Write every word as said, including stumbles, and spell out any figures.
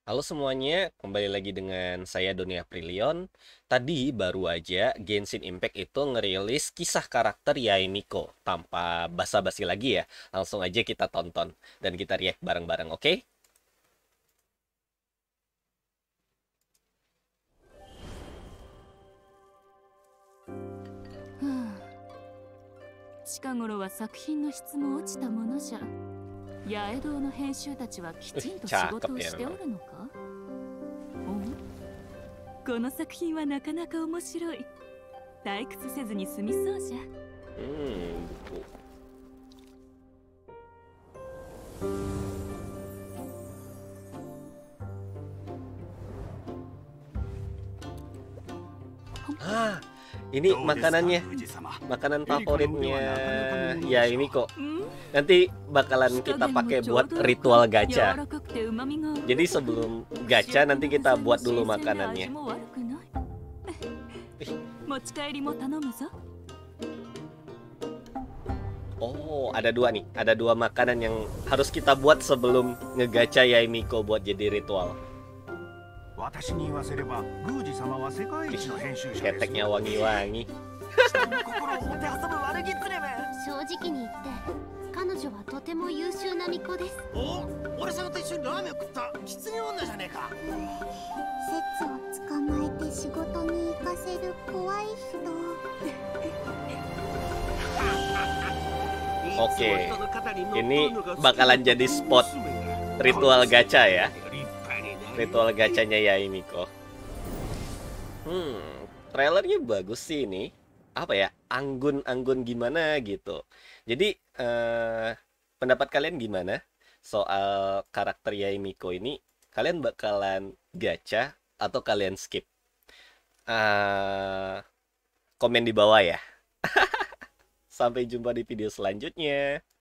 Halo semuanya, kembali lagi dengan saya Doni Aprilion. Tadi baru aja Genshin Impact itu ngerilis kisah karakter Yae Miko. Tanpa basa-basi lagi ya, langsung aja kita tonton dan kita react bareng-bareng, oke? 近頃は作品の質も落ちたものじゃ。八重堂の編集たちはき Wih, ちんと仕 cakep 事を ya してお memang. るのか？おこの作品はなかなか面白い。退屈せずに済みそうじゃ。 Hmm, buku. Ah, ini makanannya. Makanan favoritnya Yae Miko. Nanti bakalan kita pakai buat ritual gacha. Jadi sebelum gacha nanti kita buat dulu makanannya. Oh, ada dua nih. Ada dua makanan yang harus kita buat sebelum ngegacha Yae Miko buat jadi ritual. Ih, keteknya wangi-wangi. 正直に言って彼女はとても優秀な巫女です。 お、俺さんと一緒にラーメン食った狐女じゃねえか。 説を捕まえて仕事に行かせる怖い人。 Oke, ini bakalan jadi spot ritual gacha ya. Ritual gachanya Yae Miko. Hmm, trailernya bagus sih ini. Apa ya? Anggun-anggun gimana gitu. Jadi eh, pendapat kalian gimana soal karakter Yae Miko ini? Kalian bakalan gacha atau kalian skip? Eh, komen di bawah ya. Sampai jumpa di video selanjutnya.